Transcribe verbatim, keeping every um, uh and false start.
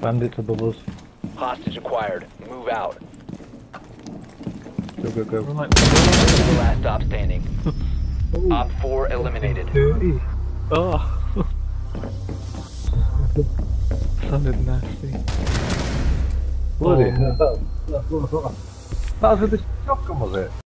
Send it to bubbles. Hostage acquired. Move out. Go, go, go. Like, The last stop standing. Ooh. Op four eliminated. Dirty. oh. Sounded nasty. Bloody Oh. hell. That was with the shotgun, was it?